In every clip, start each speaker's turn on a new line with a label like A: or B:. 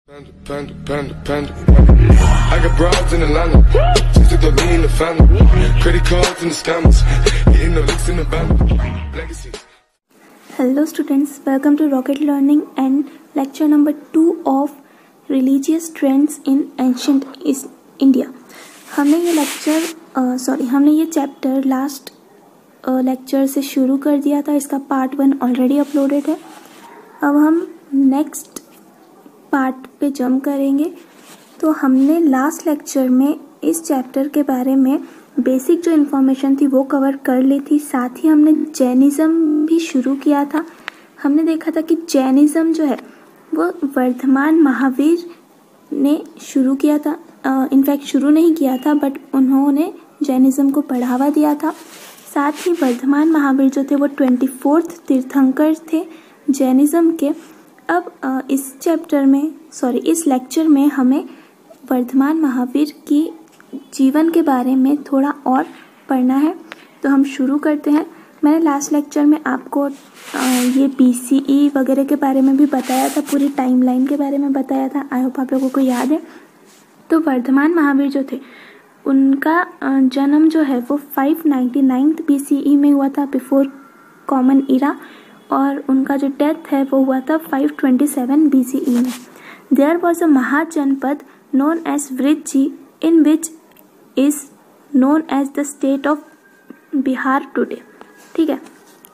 A: Panda, panda, panda. I got broads in Atlanta. Just took the lean in the family. Credit cards and the scammers. Hitting the licks in the band. Legacies.
B: Hello students, welcome to Rocket Learning and lecture number 2 of Religious Trends in Ancient India. हमने ये chapter last lecture से शुरू कर दिया था. इसका part 1 already uploaded है. अब हम नेक्स्ट पार्ट पे जंप करेंगे. तो हमने लास्ट लेक्चर में इस चैप्टर के बारे में बेसिक जो इन्फॉर्मेशन थी वो कवर कर ली थी. साथ ही हमने जैनिज़्म भी शुरू किया था. हमने देखा था कि जैनिज़्म जो है वो वर्धमान महावीर ने शुरू किया था. इनफैक्ट शुरू नहीं किया था बट उन्होंने जैनिज़्म को बढ़ावा दिया था. साथ ही वर्धमान महावीर जो थे वो 24th तीर्थंकर थे जैनिज़्म के. अब इस लेक्चर में हमें वर्धमान महावीर की जीवन के बारे में थोड़ा और पढ़ना है. तो हम शुरू करते हैं. मैंने लास्ट लेक्चर में आपको ये BCE वगैरह के बारे में भी बताया था, पूरी टाइमलाइन के बारे में बताया था. आई होप आप लोगों को याद है. तो वर्धमान महावीर जो थे उनका जन्म जो है वो 599 BCE में हुआ था, बिफोर कॉमन इरा. और उनका जो डेथ है वो हुआ था 527 BCE में. There was a mahajanapada known as Vriji in which is known as the state of Bihar today. ठीक है.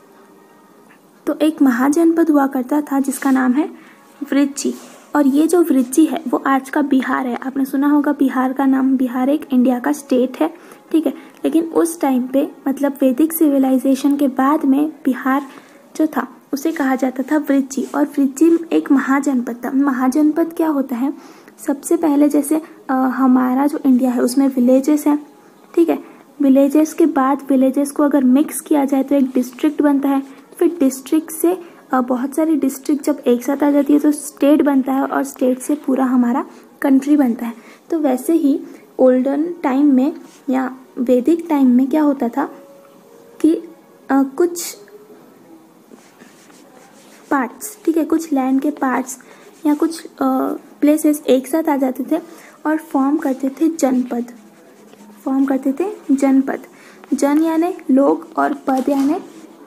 B: तो एक महाजनपद हुआ करता था जिसका नाम है वृज्जी. और ये जो वृज्जी है वो आज का बिहार है. आपने सुना होगा बिहार का नाम. बिहार एक इंडिया का स्टेट है. ठीक है. लेकिन उस टाइम पे मतलब वैदिक सिविलाइजेशन के बाद में बिहार जो था उसे कहा जाता था वृज्जी. और वृज्जी एक महाजनपद था. महाजनपद क्या होता है? सबसे पहले जैसे हमारा जो इंडिया है उसमें विलेजेस हैं. ठीक है. विलेजेस के बाद विलेजेस को अगर मिक्स किया जाए तो एक डिस्ट्रिक्ट बनता है. फिर डिस्ट्रिक्ट से बहुत सारी डिस्ट्रिक्ट जब एक साथ आ जाती है तो स्टेट बनता है. और स्टेट से पूरा हमारा कंट्री बनता है. तो वैसे ही ओल्डन टाइम में या वैदिक टाइम में क्या होता था कि कुछ पार्ट्स, ठीक है, कुछ लैंड के पार्ट्स या कुछ प्लेसेस एक साथ आ जाते थे और फॉर्म करते थे जनपद. जन यानी लोग और पद यानी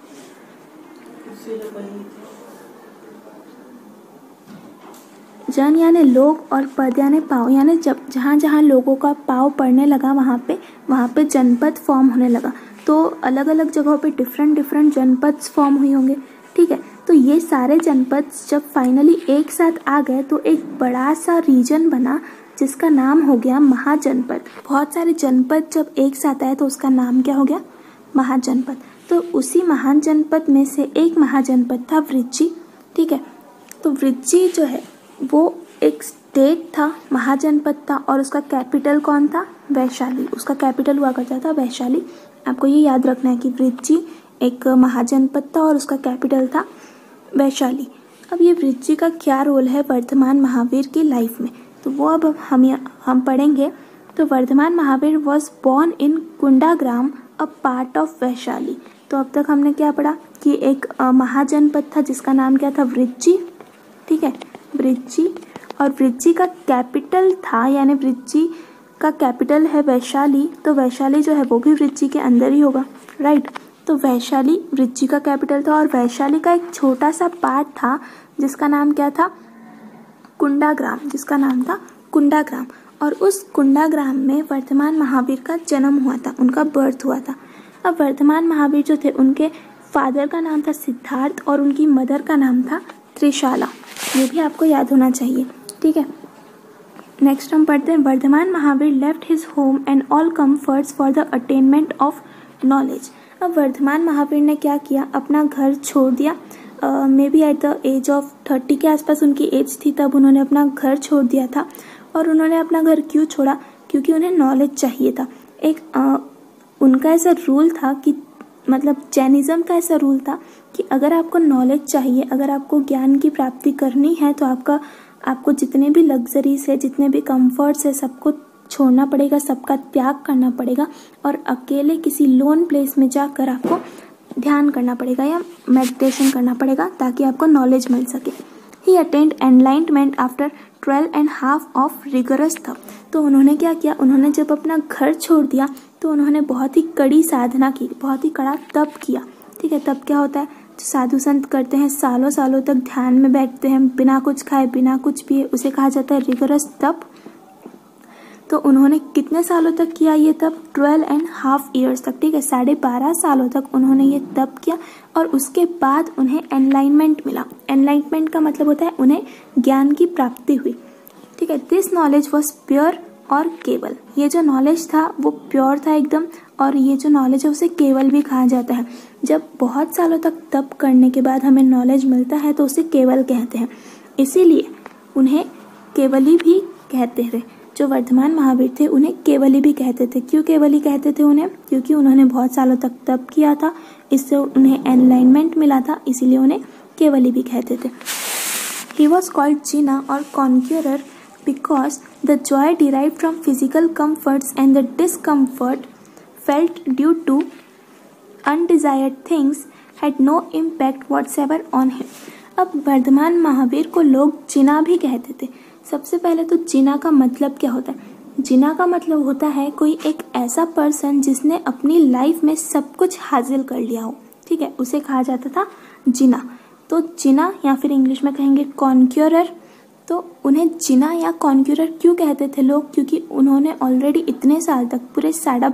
B: पाव. यानी जब जहाँ जहाँ लोगों का पाव पड़ने लगा वहाँ पे जनपद फॉर्म होने लगा. तो अलग अलग जगहों पे डिफरेंट जनपद फॉर्म हुए होंगे. ठीक है. तो ये सारे जनपद जब फाइनली एक साथ आ गए तो एक बड़ा सा रीजन बना जिसका नाम हो गया महाजनपद. बहुत सारे जनपद जब एक साथ आए तो उसका नाम क्या हो गया? महाजनपद. तो उसी महाजनपद में से एक महाजनपद था वृज्जी. ठीक है. तो वृज्जी जो है वो एक स्टेट था, महाजनपद था. और उसका कैपिटल कौन था? वैशाली. उसका कैपिटल हुआ करता था वैशाली. आपको ये याद रखना है कि वृज्जी एक महाजनपद था और उसका कैपिटल था वैशाली. अब ये वृज्जी का क्या रोल है वर्धमान महावीर की लाइफ में तो वो अब हम पढ़ेंगे. तो Vardhaman Mahavir was born in Kundagram a part of Vaishali. तो अब तक हमने क्या पढ़ा कि एक महाजनपद था जिसका नाम क्या था? वृज्जी. ठीक है. वृज्जी. और वृज्जी का कैपिटल था यानी वृज्जी का कैपिटल है वैशाली. तो वैशाली जो है वो भी वृज्जी के अंदर ही होगा. राइट. तो वैशाली वृज्जी का कैपिटल था. और वैशाली का एक छोटा सा पार्ट था जिसका नाम क्या था? कुंडाग्राम. और उस कुंडाग्राम में वर्धमान महावीर का जन्म हुआ था, उनका बर्थ हुआ था. अब वर्धमान महावीर जो थे उनके फादर का नाम था सिद्धार्थ और उनकी मदर का नाम था त्रिशाला. ये भी आपको याद होना चाहिए. ठीक है. नेक्स्ट हम पढ़ते हैं. Vardhaman Mahavir left his home and all comforts for the attainment of knowledge. अब वर्धमान महावीर ने क्या किया? अपना घर छोड़ दिया. Maybe at the age of 30 के आसपास उनकी एज थी तब उन्होंने अपना घर छोड़ दिया था. और उन्होंने अपना घर क्यों छोड़ा? क्योंकि उन्हें नॉलेज चाहिए था. उनका ऐसा रूल था कि मतलब जैनिज़्म का ऐसा रूल था कि अगर आपको नॉलेज चाहिए, अगर आपको ज्ञान की प्राप्ति करनी है तो आपको जितने भी लग्जरीज है, जितने भी कंफर्ट्स है, सबको छोड़ना पड़ेगा, सबका त्याग करना पड़ेगा. और अकेले किसी लोन प्लेस में जाकर आपको ध्यान करना पड़ेगा या मेडिटेशन करना पड़ेगा ताकि आपको नॉलेज मिल सके. He attained enlightenment after 12.5 of rigorous tapa. तो उन्होंने क्या किया, उन्होंने जब अपना घर छोड़ दिया तो उन्होंने बहुत ही कड़ी साधना की, बहुत ही कड़ा तप किया। ठीक है, तप क्या होता है, जो साधु संत करते हैं, सालों सालों तक ध्यान में बैठते हैं बिना कुछ खाए बिना कुछ पिए, उसे कहा जाता है रिगरस तप। तो उन्होंने कितने सालों तक किया ये तप, 12.5 ईयर्स तक। ठीक है, 12.5 सालों तक उन्होंने ये तप किया और उसके बाद उन्हें एनलाइटमेंट मिला। एनलाइटमेंट का मतलब होता है उन्हें ज्ञान की प्राप्ति हुई। ठीक है, दिस नॉलेज वॉज प्योर और केवल। ये जो नॉलेज था वो प्योर था एकदम, और ये जो नॉलेज है उसे केवल भी कहा जाता है। जब बहुत सालों तक तप करने के बाद हमें नॉलेज मिलता है तो उसे केवल कहते हैं, इसीलिए उन्हें केवली भी कहते थे। जो वर्धमान महावीर थे उन्हें केवली भी कहते थे। क्यों केवली कहते थे उन्हें, क्योंकि उन्होंने बहुत सालों तक तप किया था, इससे उन्हें एनलाइटमेंट मिला था, इसीलिए उन्हें केवली भी कहते थे। He was called Jina or conqueror because the joy derived from physical comforts and the discomfort felt due to undesired things had no impact whatsoever on him। अब वर्धमान महावीर को लोग जिना भी कहते थे। सबसे पहले तो जिना का मतलब क्या होता है, जिना का मतलब होता है कोई एक ऐसा पर्सन जिसने अपनी लाइफ में सब कुछ हासिल कर लिया हो। ठीक है, उसे कहा जाता था जिना। तो जिना या फिर इंग्लिश में कहेंगे कॉन्क्यूरर। तो उन्हें जिना या कॉन्क्यूरर क्यों कहते थे लोग, क्योंकि उन्होंने ऑलरेडी इतने साल तक पूरे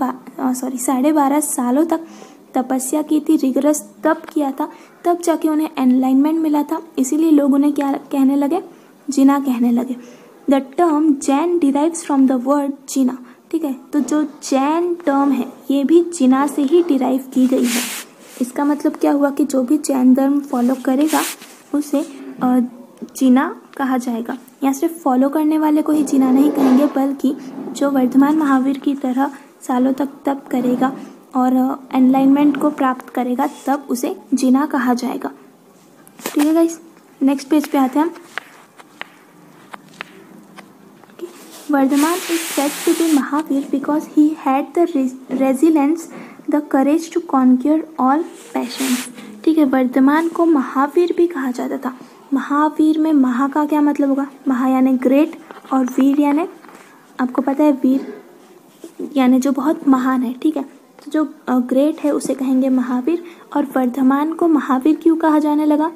B: 12.5 सालों तक तपस्या की थी, रिगरस तप किया था, तब जाके उन्हें एनलाइटमेंट मिला था, इसीलिए लोग उन्हें क्या कहने लगे, जिना कहने लगे। The term Jain derives from the word Jina. ठीक है, तो जो जैन टर्म है ये भी जिना से ही डिराइव की गई है। इसका मतलब क्या हुआ कि जो भी जैन धर्म फॉलो करेगा उसे जिना कहा जाएगा। या सिर्फ फॉलो करने वाले को ही जिना नहीं कहेंगे, बल्कि जो वर्धमान महावीर की तरह सालों तक तप करेगा और एनलाइटमेंट को प्राप्त करेगा तब उसे जिना कहा जाएगा। ठीक है गाइस, नेक्स्ट पेज पे आते हैं हम। Vardhaman is said to be Mahavir because he had the resilience, the courage to conquer all passions. ठीक है, वर्धमान को महावीर भी कहा जाता था। महावीर में महा का क्या मतलब होगा, महा यानी ग्रेट और वीर यानी, आपको पता है वीर यानी जो बहुत महान है। ठीक है, तो जो ग्रेट है उसे कहेंगे महावीर। और वर्धमान को महावीर क्यों कहा जाने लगा,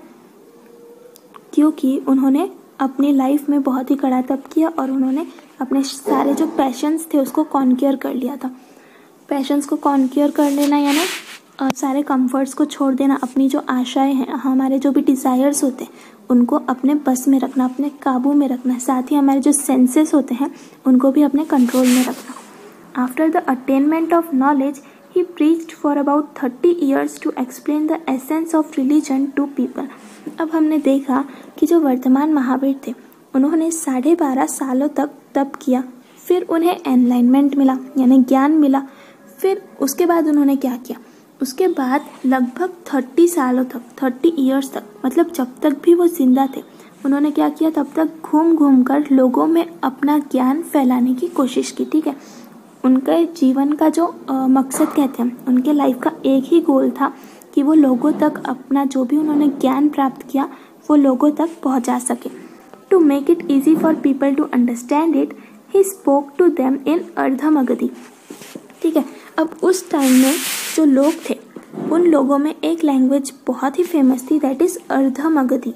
B: क्योंकि उन्होंने अपनी लाइफ में बहुत ही कड़ा तप किया और उन्होंने अपने सारे जो पैशंस थे उसको कॉन्क्यूर कर लिया था। पैशंस को कॉन्क्यूर कर लेना यानी सारे कंफर्ट्स को छोड़ देना, अपनी जो आशाएं हैं, हमारे जो भी डिज़ायर्स होते हैं उनको अपने बस में रखना, अपने काबू में रखना, साथ ही हमारे जो सेंसेस होते हैं उनको भी अपने कंट्रोल में रखना। After the attainment of knowledge he preached for about 30 years to explain the essence of religion to people. अब हमने देखा कि जो वर्धमान महावीर थे उन्होंने 12.5 सालों तक तप किया, फिर उन्हें एनलाइटमेंट मिला यानी ज्ञान मिला। फिर उसके बाद उन्होंने क्या किया, उसके बाद लगभग 30 सालों तक, 30 years तक, मतलब जब तक भी वो जिंदा थे उन्होंने क्या किया, तब तक घूम घूम कर लोगों में अपना ज्ञान फैलाने की कोशिश की। ठीक है, उनके जीवन का जो मकसद कहते हैं, उनके लाइफ का एक ही गोल था कि वो लोगों तक अपना जो भी उन्होंने ज्ञान प्राप्त किया वो लोगों तक पहुंचा सके। To make it easy for people to understand it he spoke to them in Ardhamagadhi. ठीक है, अब उस टाइम में जो लोग थे उन लोगों में एक लैंग्वेज बहुत ही फेमस थी, दैट इज़ अर्धमगधी।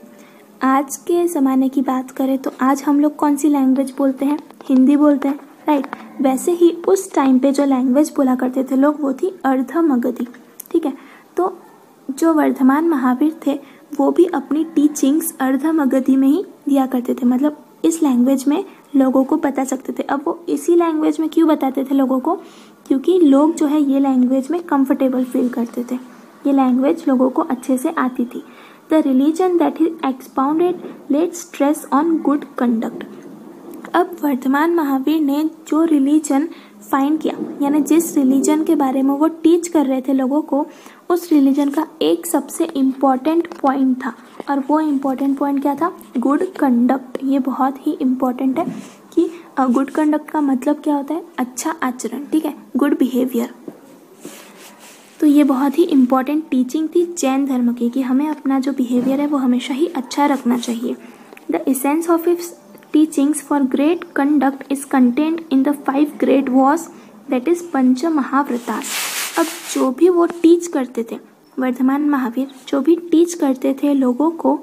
B: आज के ज़माने की बात करें तो आज हम लोग कौन सी लैंग्वेज बोलते हैं, हिंदी बोलते हैं, राइट। वैसे ही उस टाइम पे जो लैंग्वेज बोला करते थे लोग वो थी अर्धमगधी। ठीक है, तो जो वर्धमान महावीर थे वो भी अपनी टीचिंग्स अर्धमगधी में ही दिया करते थे, मतलब इस लैंग्वेज में लोगों को बता सकते थे। अब वो इसी लैंग्वेज में क्यों बताते थे लोगों को, क्योंकि लोग जो है ये लैंग्वेज में कंफर्टेबल फील करते थे, ये लैंग्वेज लोगों को अच्छे से आती थी। The religion that he expounded laid stress on good conduct. अब वर्धमान महावीर ने जो रिलीजन फाइंड किया, यानी जिस रिलीजन के बारे में वो टीच कर रहे थे लोगों को, उस रिलीजन का एक सबसे इम्पॉर्टेंट पॉइंट था, और वो इम्पॉर्टेंट पॉइंट क्या था, गुड कंडक्ट। ये बहुत ही इम्पॉर्टेंट है कि गुड कंडक्ट का मतलब क्या होता है, अच्छा आचरण। ठीक है, गुड बिहेवियर। तो ये बहुत ही इम्पॉर्टेंट टीचिंग थी जैन धर्म की कि हमें अपना जो बिहेवियर है वो हमेशा ही अच्छा रखना चाहिए। The essence of his teachings for great conduct is contained in the 5 great vows, that is panch mahavratas. अब जो भी वो टीच करते थे, वर्धमान महावीर जो भी टीच करते थे लोगों को,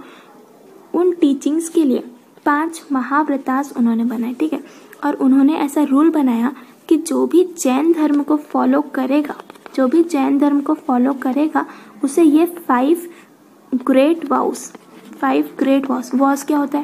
B: उन टीचिंग्स के लिए 5 महाव्रतास उन्होंने बनाए, ठीक है। और उन्होंने ऐसा रूल बनाया कि जो भी जैन धर्म को फॉलो करेगा, जो भी जैन धर्म को फॉलो करेगा उसे ये 5 great vows, 5 great vows, vows क्या होता है,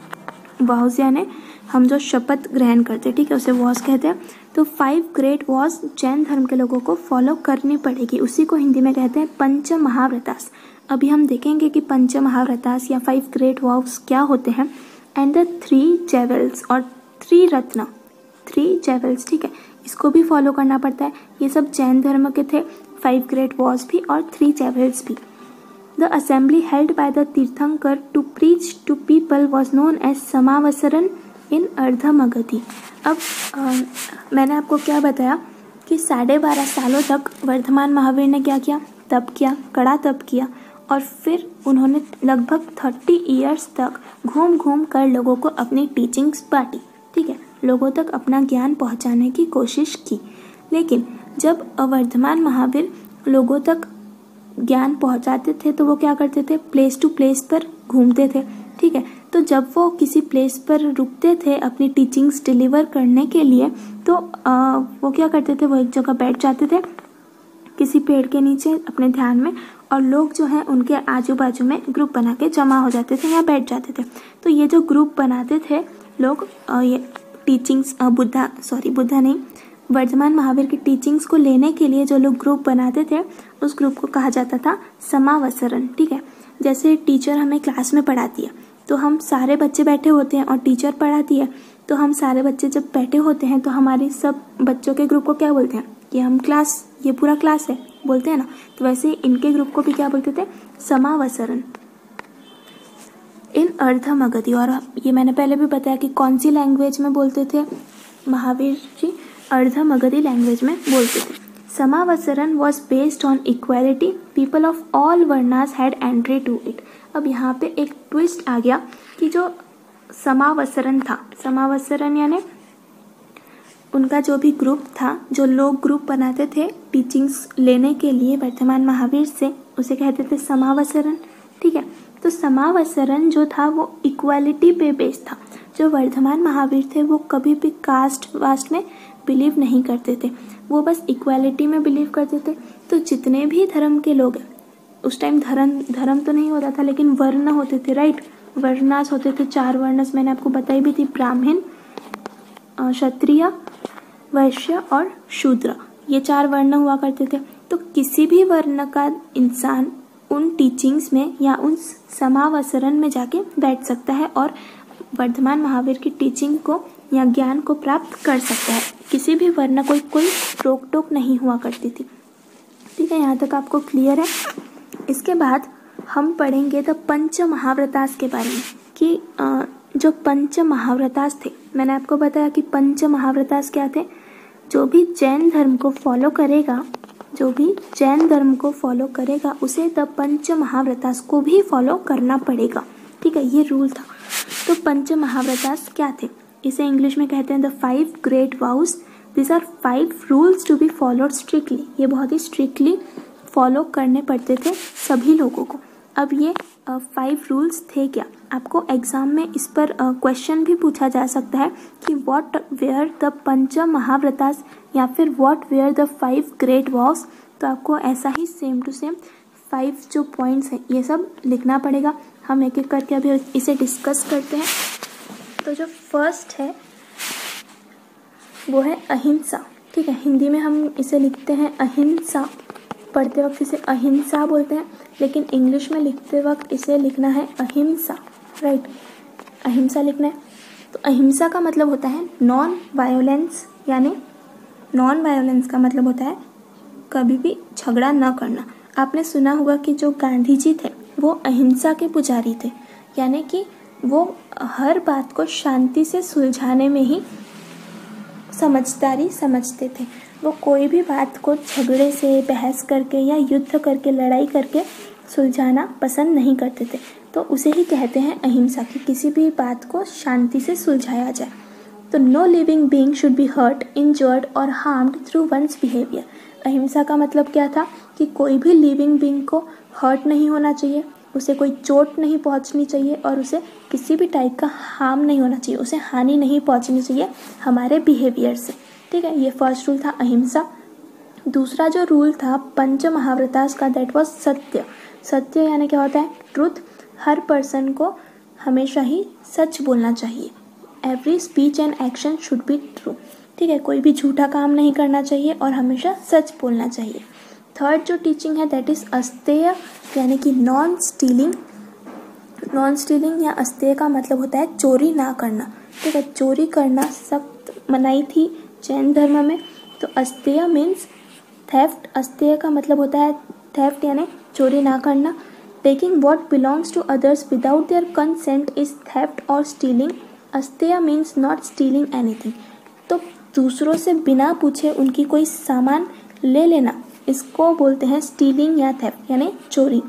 B: वाउस यानी हम जो शपथ ग्रहण करते हैं, ठीक है, उसे वाउस कहते हैं। तो 5 ग्रेट वाउस जैन धर्म के लोगों को फॉलो करनी पड़ेगी, उसी को हिंदी में कहते हैं पंच महाव्रतास। अभी हम देखेंगे कि पंच महाव्रतास या 5 ग्रेट वाउस क्या होते हैं। एंड द 3 जेवल्स और 3 रत्न, 3 जेवल्स, ठीक है, इसको भी फॉलो करना पड़ता है। ये सब जैन धर्म के थे, 5 ग्रेट वाउस भी और 3 जेवल्स भी। The assembly held by the tirthankar to preach to people was known as samavasaran in Ardhamagadhi. अब मैंने आपको क्या बताया कि 12.5 सालों तक वर्धमान महावीर ने क्या किया, तप किया, कड़ा तप किया, और फिर उन्होंने लगभग 30 ईयर्स तक घूम घूम कर लोगों को अपनी टीचिंग्स बांटी, ठीक है, लोगों तक अपना ज्ञान पहुंचाने की कोशिश की। लेकिन जब वर्धमान महावीर लोगों तक ज्ञान पहुंचाते थे तो वो क्या करते थे, प्लेस टू प्लेस पर घूमते थे, ठीक है। तो जब वो किसी प्लेस पर रुकते थे अपनी टीचिंग्स डिलीवर करने के लिए, तो वो क्या करते थे, वो एक जगह बैठ जाते थे किसी पेड़ के नीचे अपने ध्यान में, और लोग जो हैं उनके आजू बाजू में ग्रुप बना के जमा हो जाते थे या बैठ जाते थे। तो ये जो ग्रुप बनाते थे लोग, ये टीचिंग्स बुद्धा नहीं, वर्धमान महावीर की टीचिंग्स को लेने के लिए जो लोग ग्रुप बनाते थे, उस ग्रुप को कहा जाता था समावसरन, ठीक है। जैसे टीचर हमें क्लास में पढ़ाती है तो हम सारे बच्चे बैठे होते हैं और टीचर पढ़ाती है, तो हम सारे बच्चे जब बैठे होते हैं तो हमारे सब बच्चों के ग्रुप को क्या बोलते हैं कि हम क्लास, ये पूरा क्लास है बोलते हैं ना। तो वैसे इनके ग्रुप को भी क्या बोलते थे, समावसरन इन अर्धमगधी। और ये मैंने पहले भी बताया कि कौन सी लैंग्वेज में बोलते थे महावीर जी, अर्धमगधी लैंग्वेज में बोलते थे। Samavasaran was based on equality, people of all varnas had entry to it. अब यहाँ पे एक ट्विस्ट आ गया कि जो समावसरन था, समावसरन यानी उनका जो भी ग्रुप था, जो लोग ग्रुप बनाते थे टीचिंग्स लेने के लिए वर्धमान महावीर से, उसे कहते थे समावसरन, ठीक है। तो समावसरन जो था वो इक्वालिटी पे बेस्ड था। जो वर्धमान महावीर थे वो कभी भी कास्ट वास्ट में बिलीव नहीं करते थे, वो बस इक्वालिटी में बिलीव करते थे। तो जितने भी धर्म के लोग हैं, उस टाइम धर्म तो नहीं होता था लेकिन वर्ण होते थे, राइट, वर्णास होते थे, 4 वर्णस मैंने आपको बताई भी थी, ब्राह्मण, क्षत्रिय, वैश्य और शूद्र, ये 4 वर्ण हुआ करते थे। तो किसी भी वर्ण का इंसान उन टीचिंग्स में या उन समावसरन में जाके बैठ सकता है और वर्धमान महावीर की टीचिंग को या ज्ञान को प्राप्त कर सकता है। किसी भी वर्ण को कोई रोक टोक नहीं हुआ करती थी, ठीक है, यहाँ तक आपको क्लियर है। इसके बाद हम पढ़ेंगे द पंच महाव्रतास के बारे में कि जो पंच महाव्रतास थे, मैंने आपको बताया कि पंच महाव्रतास क्या थे। जो भी जैन धर्म को फॉलो करेगा, जो भी जैन धर्म को फॉलो करेगा उसे द पंच महाव्रतास को भी फॉलो करना पड़ेगा, ठीक है, ये रूल था। तो पंच महाव्रतास क्या थे, इसे इंग्लिश में कहते हैं the 5 great vows. This are 5 rules to be followed strictly. ये बहुत ही स्ट्रिक्टली फॉलो करने पड़ते थे सभी लोगों को। अब ये 5 रूल्स थे क्या, आपको एग्जाम में इस पर क्वेश्चन भी पूछा जा सकता है कि what were the panch mahavratas या फिर what were the 5 great vows. तो आपको ऐसा ही सेम टू सेम 5 जो पॉइंट्स हैं ये सब लिखना पड़ेगा। हम एक एक करके अभी इसे डिस्कस करते हैं। तो जो फर्स्ट है वो है अहिंसा, ठीक है, हिंदी में हम इसे लिखते हैं अहिंसा, पढ़ते वक्त इसे अहिंसा बोलते हैं, लेकिन इंग्लिश में लिखते वक्त इसे लिखना है अहिंसा, राइट, अहिंसा लिखना है। तो अहिंसा का मतलब होता है नॉन वायोलेंस, यानी नॉन वायोलेंस का मतलब होता है कभी भी झगड़ा न करना। आपने सुना होगा कि जो गांधी जी थे वो अहिंसा के पुजारी थे, यानी कि वो हर बात को शांति से सुलझाने में ही समझदारी समझते थे। वो कोई भी बात को झगड़े से, बहस करके या युद्ध करके, लड़ाई करके सुलझाना पसंद नहीं करते थे। तो उसे ही कहते हैं अहिंसा, कि किसी भी बात को शांति से सुलझाया जाए। तो no living being should be hurt, injured और हार्म्ड थ्रू वंस बिहेवियर। अहिंसा का मतलब क्या था कि कोई भी लिविंग बीइंग को हर्ट नहीं होना चाहिए, उसे कोई चोट नहीं पहुंचनी चाहिए और उसे किसी भी टाइप का हार्म नहीं होना चाहिए, उसे हानि नहीं पहुंचनी चाहिए हमारे बिहेवियर से। ठीक है, ये फर्स्ट रूल था अहिंसा। दूसरा जो रूल था पंच महाव्रतास का, दैट वाज सत्य। सत्य यानी क्या होता है? ट्रुथ। हर पर्सन को हमेशा ही सच बोलना चाहिए। Every speech and action should be true. ठीक है, कोई भी झूठा काम नहीं करना चाहिए और हमेशा सच बोलना चाहिए। थर्ड जो टीचिंग है दैट इज अस्तेय, यानी कि नॉन स्टीलिंग। नॉन स्टीलिंग या अस्तेय का मतलब होता है चोरी ना करना। ठीक है, चोरी करना सख्त मनाही थी जैन धर्म में। तो अस्तेय मीन्स थेफ्ट। अस्तेय का मतलब होता है थेफ्ट यानी चोरी ना करना। Taking what belongs to others without their consent is theft और stealing. Asteya means not stealing anything. तो दूसरों से बिना पूछे उनकी कोई सामान ले लेना, इसको बोलते हैं स्टीलिंग या थेफ्ट यानी चोरी।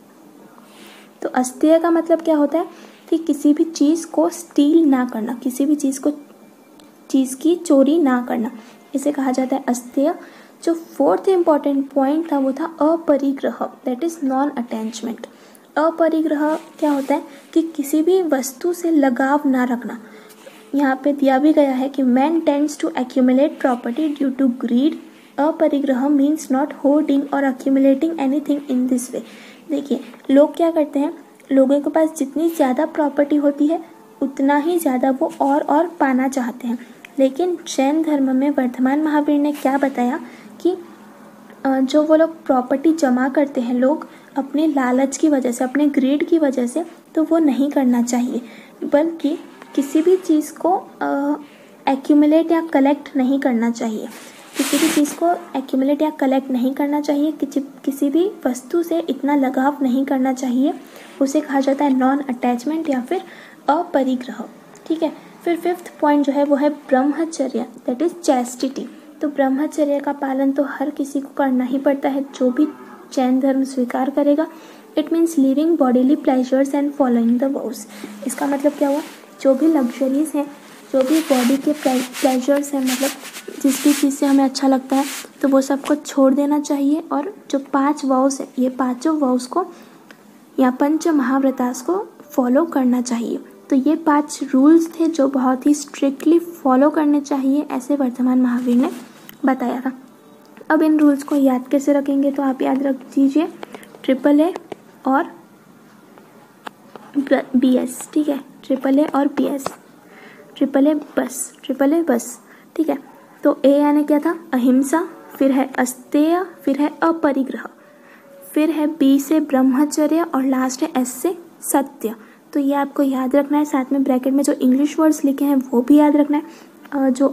B: तो अस्तेय का मतलब क्या होता है कि किसी भी चीज़ को स्टील ना करना, किसी भी चीज़ की चोरी ना करना, इसे कहा जाता है अस्तेय। जो फोर्थ इम्पॉर्टेंट पॉइंट था वो था अपरिग्रह, दैट इज नॉन अटैचमेंट। अपरिग्रह क्या होता है कि किसी भी वस्तु से लगाव ना रखना। यहाँ पे दिया भी गया है कि man tends to accumulate property due to greed. Aparigraha means not hoarding और accumulating anything in this way. देखिए, लोग क्या करते हैं, लोगों के पास जितनी ज़्यादा प्रॉपर्टी होती है उतना ही ज़्यादा वो और पाना चाहते हैं। लेकिन जैन धर्म में वर्धमान महावीर ने क्या बताया कि जो वो लोग प्रॉपर्टी जमा करते हैं लोग अपने लालच की वजह से, अपने ग्रीड की वजह से, तो वो नहीं करना चाहिए, बल्कि किसी भी चीज़ को एक्यूमुलेट या कलेक्ट नहीं करना चाहिए। किसी भी चीज़ को एक्यूमुलेट या कलेक्ट नहीं करना चाहिए, किसी भी वस्तु से इतना लगाव नहीं करना चाहिए, उसे कहा जाता है नॉन अटैचमेंट या फिर अपरिग्रह। ठीक है, फिर फिफ्थ पॉइंट जो है वो है ब्रह्मचर्य, दैट इज चैस्टिटी। तो ब्रह्मचर्य का पालन तो हर किसी को करना ही पड़ता है जो भी जैन धर्म स्वीकार करेगा। It means living bodily pleasures and following the vows. इसका मतलब क्या हुआ, जो भी लग्जरीज हैं, जो भी बॉडी के प्लेजर्स हैं, मतलब जिस भी चीज़ से हमें अच्छा लगता है तो वो सबको छोड़ देना चाहिए। और जो 5 वाउस है, ये 5 वाउस को या पंच महाव्रतास को फॉलो करना चाहिए। तो ये 5 रूल्स थे जो बहुत ही स्ट्रिक्टली फॉलो करने चाहिए, ऐसे वर्धमान महावीर ने बताया था। अब इन रूल्स को याद कैसे रखेंगे, तो आप याद रख दीजिए AAA और BS। ठीक है, AAA और BS, AAA बस। ठीक है, तो A यानी क्या था, अहिंसा, फिर है अस्तेय, फिर है अपरिग्रह, फिर है B से ब्रह्मचर्य और लास्ट है S से सत्य। तो ये आपको याद रखना है, साथ में ब्रैकेट में जो इंग्लिश वर्ड्स लिखे हैं वो भी याद रखना है। जो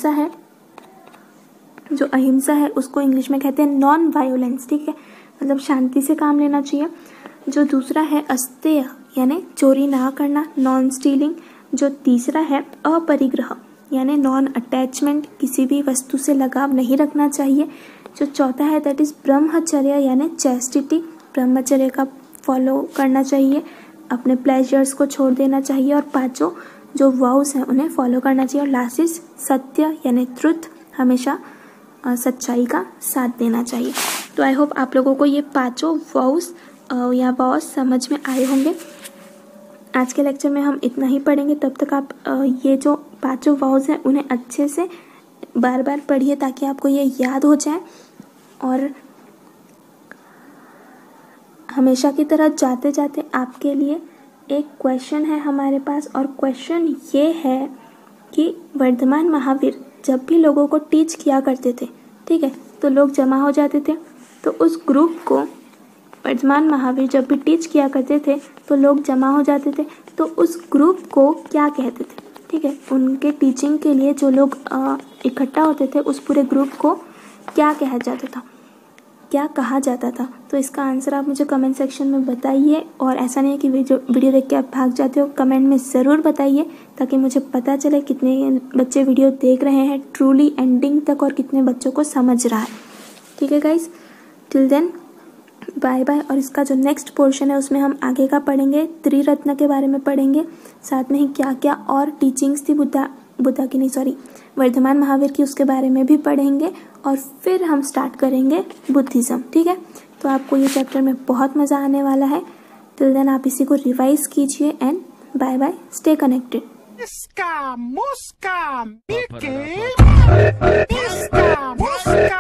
B: अहिंसा है उसको इंग्लिश में कहते हैं नॉन वायोलेंस। ठीक है, मतलब शांति से काम लेना चाहिए। जो दूसरा है अस्तेय यानी चोरी ना करना, नॉन स्टीलिंग। जो तीसरा है अपरिग्रह यानी नॉन अटैचमेंट, किसी भी वस्तु से लगाव नहीं रखना चाहिए। जो चौथा है दैट इज ब्रह्मचर्य यानी चैस्टिटी, ब्रह्मचर्य का फॉलो करना चाहिए, अपने प्लेजर्स को छोड़ देना चाहिए और 5 जो वाउस हैं उन्हें फॉलो करना चाहिए। और लास्ट इज सत्य यानी ट्रुथ, हमेशा सच्चाई का साथ देना चाहिए। तो आई होप आप लोगों को ये 5 वाउस या वाउस समझ में आए होंगे। आज के लेक्चर में हम इतना ही पढ़ेंगे, तब तक आप ये जो 5 वाउस हैं उन्हें अच्छे से बार बार पढ़िए ताकि आपको ये याद हो जाए। और हमेशा की तरह जाते जाते आपके लिए एक क्वेश्चन है हमारे पास, और क्वेश्चन ये है कि वर्धमान महावीर जब भी लोगों को टीच किया करते थे, ठीक है, तो लोग जमा हो जाते थे, तो उस ग्रुप को वर्धमान महावीर जब भी टीच किया करते थे तो लोग जमा हो जाते थे, तो उस ग्रुप को क्या कहते थे? ठीक है, उनके टीचिंग के लिए जो लोग इकट्ठा होते थे उस पूरे ग्रुप को क्या कहा जाता था, क्या कहा जाता था? तो इसका आंसर आप मुझे कमेंट सेक्शन में बताइए। और ऐसा नहीं है कि वीडियो देख के आप भाग जाते हो, कमेंट में ज़रूर बताइए ताकि मुझे पता चले कितने बच्चे वीडियो देख रहे हैं ट्रूली एंडिंग तक और कितने बच्चों को समझ रहा है। ठीक है guys, till then bye bye. और इसका जो नेक्स्ट पोर्शन है उसमें हम आगे का पढ़ेंगे, त्रिरत्न के बारे में पढ़ेंगे, साथ में ही क्या क्या और टीचिंग्स थी बुद्धा की नहीं सॉरी वर्धमान महावीर की, उसके बारे में भी पढ़ेंगे। और फिर हम स्टार्ट करेंगे बुद्धिज़्म। ठीक है, तो आपको ये चैप्टर में बहुत मज़ा आने वाला है। टिल देन आप इसी को रिवाइज कीजिए and bye bye, stay connected.
C: Miska, Muska, Mickey, Miska, Muska.